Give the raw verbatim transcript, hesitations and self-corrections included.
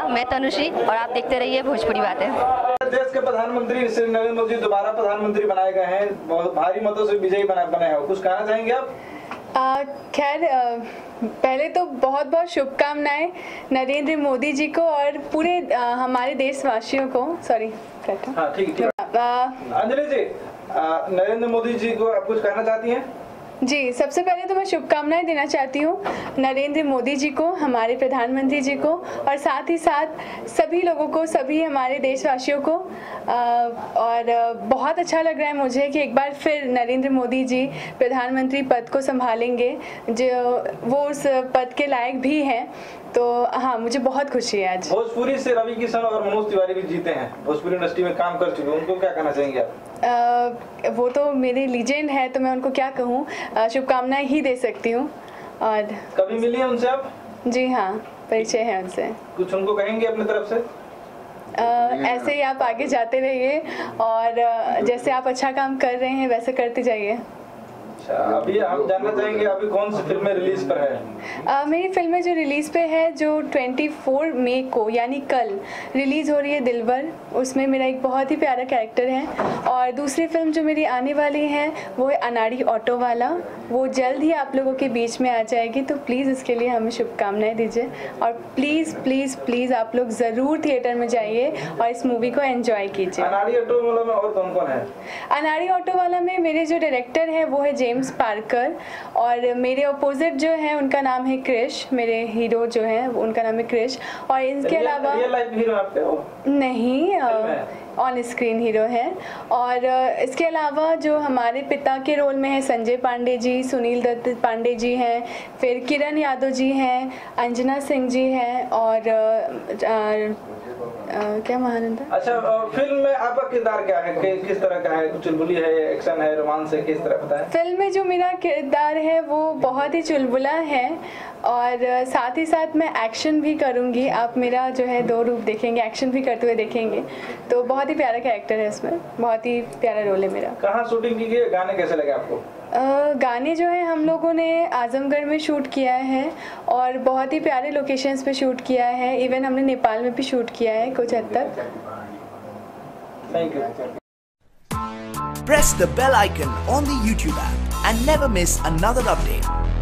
मैं तनुश्री और आप देखते रहिए भोजपुरी बातें। देश के प्रधानमंत्री श्री नरेंद्र मोदी दोबारा प्रधानमंत्री बनाए गए हैं, बहुत भारी मतों से विजयी बना बने हैं, कुछ कहना चाहेंगे आप? खैर पहले तो बहुत बहुत शुभकामनाएं नरेंद्र मोदी जी को और पूरे आ, हमारे देशवासियों को। सॉरी हाँ ठीक है। अंजलि जी, नरेंद्र मोदी जी को आप कुछ कहना चाहती हैं? जी, सबसे पहले तो मैं शुभकामनाएं देना चाहती हूँ नरेंद्र मोदी जी को, हमारे प्रधानमंत्री जी को, और साथ ही साथ सभी लोगों को, सभी हमारे देशवासियों को। और बहुत अच्छा लग रहा है मुझे कि एक बार फिर नरेंद्र मोदी जी प्रधानमंत्री पद को संभालेंगे, जो वो उस पद के लायक भी हैं। तो हाँ, मुझे बहुत खुशी है आज। भोजपुरी से रवि किशन और मनोज तिवारी भी जीते हैं, भोजपुरी इंडस्ट्री में काम कर चुके हैं, उनको क्या कहना चाहेंगे आप? आ, वो तो मेरे लीजेंड है, तो मैं उनको क्या कहूँ, शुभकामनाएं ही दे सकती हूँ। और कभी मिली है उनसे आप? जी हाँ, परिचय है उनसे। कुछ उनको कहेंगे अपनी तरफ से? आ, ऐसे ही आप आगे जाते रहिए और जैसे आप अच्छा काम कर रहे हैं वैसे करते जाइए। अभी हम जानना चाहेंगे अभी कौन सी फिल्में रिलीज पर है? uh, मेरी फिल्में जो रिलीज़ पे है, जो चौबीस मई को यानी कल रिलीज़ हो रही है दिलबर, उसमें मेरा एक बहुत ही प्यारा कैरेक्टर है। और दूसरी फिल्म जो मेरी आने वाली है वो है अनाड़ी ऑटो वाला, वो जल्द ही आप लोगों के बीच में आ जाएगी। तो प्लीज़ इसके लिए हमें शुभकामनाएं दीजिए और प्लीज़ प्लीज़ प्लीज़ आप लोग ज़रूर थिएटर में जाइए और इस मूवी को एंजॉय कीजिए। अनाड़ी ऑटो वाला में और कौन कौन है? अनाड़ी ऑटो वाला में मेरे जो डायरेक्टर है वो है जेम्स पार्कर, और मेरे अपोजिट जो है उनका नाम है क्रिश, मेरे हीरो जो है उनका नाम है क्रिश। और इसके अलावा रियल लाइफ हीरो आपके हो? नहीं, ऑन स्क्रीन हीरो है। और इसके अलावा जो हमारे पिता के रोल में है संजय पांडे जी, सुनील दत्त पांडे जी हैं, फिर किरण यादव जी हैं, अंजना सिंह जी हैं, और आ, आ, क्या महानंदा। अच्छा, फिल्म में आपका किरदार क्या है, कि, किस तरह का है? चुलबुली है, एक्शन है, रोमांस है, किस तरह पता है? फिल्म में जो मेरा किरदार है वो बहुत ही चुलबुला है, और साथ ही साथ मैं एक्शन भी करूँगी। आप मेरा जो है दो रूप देखेंगे, एक्शन भी करते हुए देखेंगे। तो बहुत ही प्यारा कैरेक्टर है इसमें, बहुत ही प्यारा रोल है मेरा। कहाँ शूटिंग की गई, गाने कैसे लगे आपको? Uh, गाने जो है हम लोगों ने आजमगढ़ में शूट किया है और बहुत ही प्यारे लोकेशंस पे शूट किया है। इवन हमने नेपाल में भी शूट किया है कुछ हद तक। Thank you. Press the bell icon on the YouTube app and never miss another update.